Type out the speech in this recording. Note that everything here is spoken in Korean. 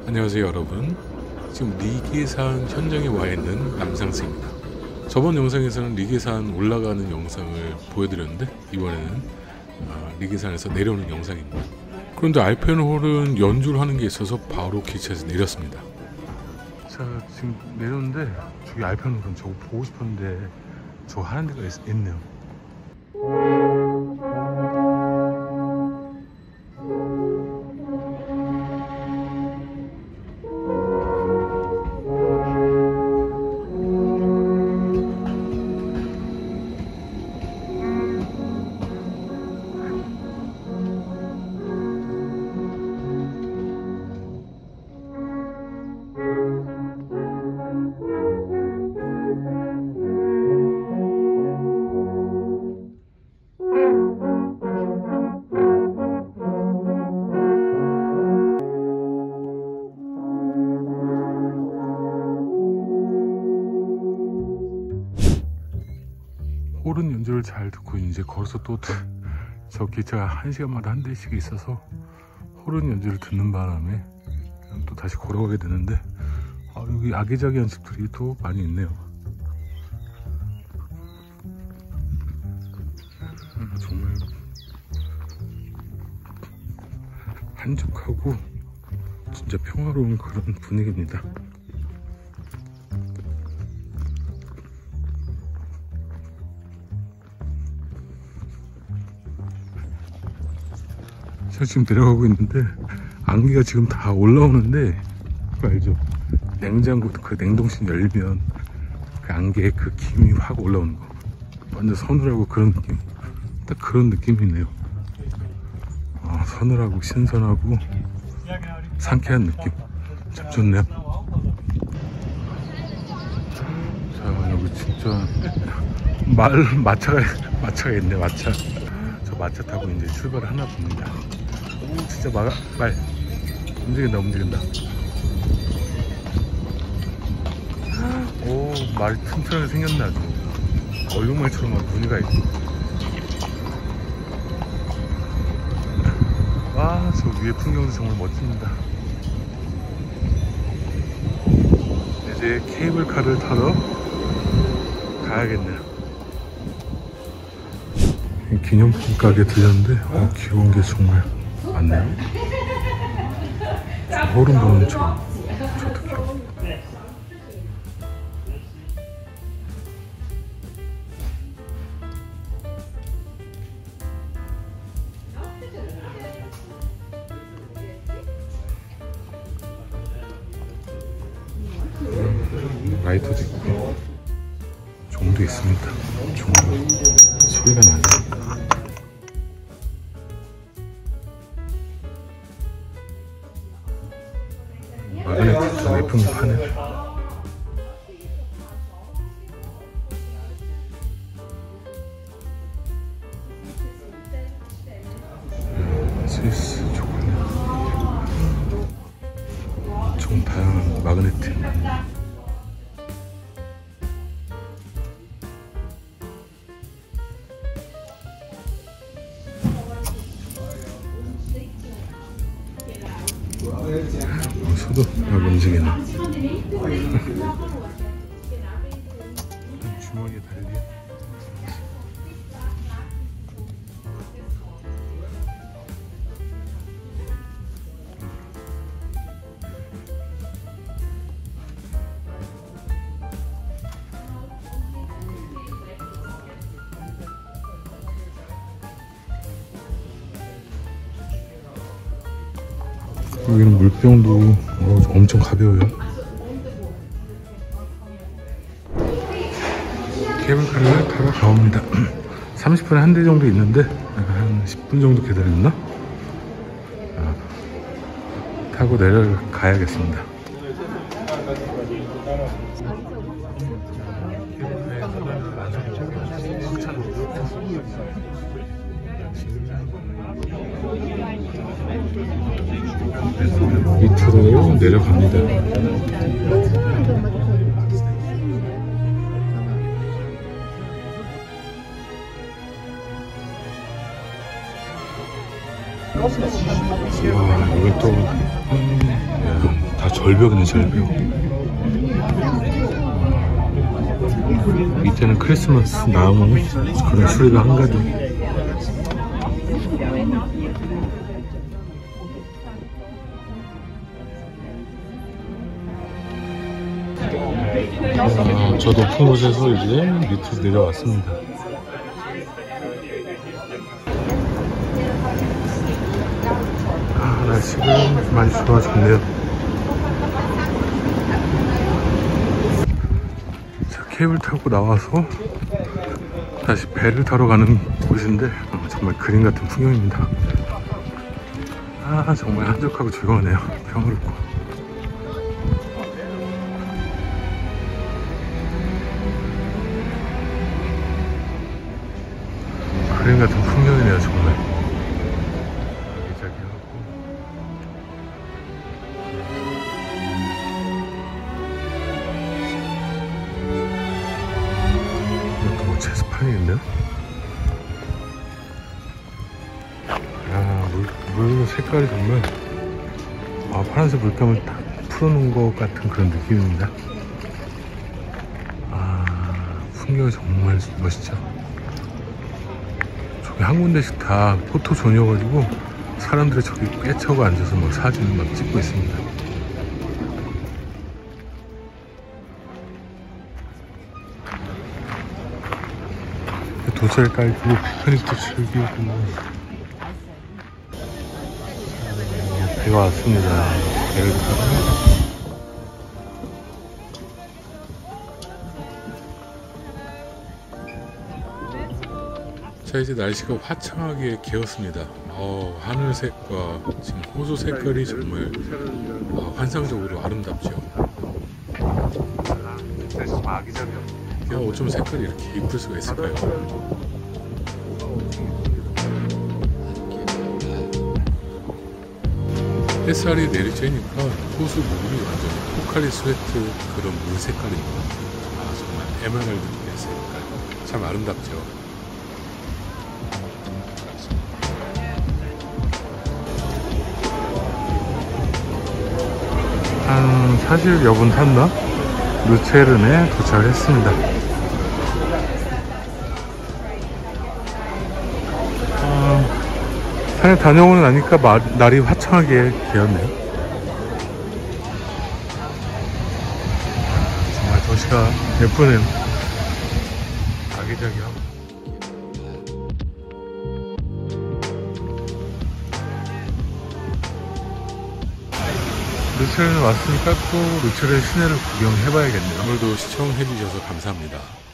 안녕하세요 여러분. 지금 리계산 현장에 와 있는 남상스입니다. 저번 영상에서는 리계산 올라가는 영상을 보여드렸는데 이번에는 리계산에서 내려오는 영상입니다. 그런데 알펜홀은 연주를 하는 게 있어서 바로 기차에서 내렸습니다. 자, 지금 내렸는데 저기 알펜홀은 저거 보고 싶었는데 저거 하는 데가 있네요. 호른 연주를 잘 듣고 이제 거기서 또 저 기차가 1시간마다 한 대씩 있어서 호른 연주를 듣는 바람에 또 다시 걸어가게 되는데 여기 아기자기한 집들이 또 많이 있네요. 정말 한적하고 진짜 평화로운 그런 분위기입니다. 제가 지금 내려가고 있는데 안개가 지금 다 올라오는데 그거 알죠? 냉장고 그 냉동실 열면 그 안개에 그 김이 확 올라오는 거 완전 서늘하고 그런 느낌, 딱 그런 느낌이네요. 서늘하고 신선하고 상쾌한 느낌 참 좋네요. 자, 여기 진짜 마차가 있네. 마차. 저 마차 타고 이제 출발을 하나 봅니다. 오, 진짜 말 움직인다. 오, 말이 튼튼하게 생겼네. 아주 얼룩말처럼 무늬가 있고. 와, 저 위에 풍경도 정말 멋집니다. 이제 케이블카를 타러 가야겠네요. 기념품 가게 들렸는데 귀여운 게 정말 많네요. 저 호른 보는 저도 귀여워. 라이터도 있고 종도 있습니다. 종도 소리가 나네. 마그네틱 예쁜 거 파네. 스위스 초콜릿. 좀 다양한 마그네틱. 소도 막 움직이네. 주머니에 달리. 여기는 물병도 엄청 가벼워요. 케이블카를 타러 가봅니다. 30분에 한 대 정도 있는데 한 10분 정도 기다렸나? 타고 내려가야겠습니다. 밑으로 내려갑니다. 와, 여기 또 절벽이네, 절벽. 밑에는 크리스마스 나무 그런 소리가 한가득. 저 높은 곳에서 이제 밑으로 내려왔습니다. 날씨가 많이 좋아졌네요. 자, 케이블 타고 나와서 다시 배를 타러 가는 곳인데 정말 그림 같은 풍경입니다. 정말 한적하고 조용하네요. 평화롭고. 그림 같은 풍경이네요, 정말. 이것도 뭐 체스판인데요? 물 색깔이 정말 파란색 물감을 딱 풀어놓은 것 같은 그런 느낌입니다. 풍경이 정말 멋있죠. 저기 한 군데씩 다 포토존이어가지고 사람들이 저기 꿰차고 앉아서 막 사진을 막 찍고 있습니다. 도시를 깔고 피크닉도 즐기고. 배가 왔습니다. 배를 타고. 자, 이제 날씨가 화창하게 개었습니다. 하늘색과 지금 호수 색깔이 정말 환상적으로 아름답죠. 어쩜 색깔이 이렇게 이쁠 수가 있을까요? 햇살이 내리쬐니까 호수 물이 완전 포칼리 스웨트 그런 물 색깔입니다. 정말 에메랄드 색깔, 참 아름답죠. 한 40여 분 탔나? 루체른에 도착을 했습니다. 산에 다녀오고 나니까 날이 화창하게 개었네요. 정말 도시가 예쁘네요. 아기자기하고. 루체른에 왔으니까 또 루체른 시내를 구경해봐야겠네요. 오늘도 시청해주셔서 감사합니다.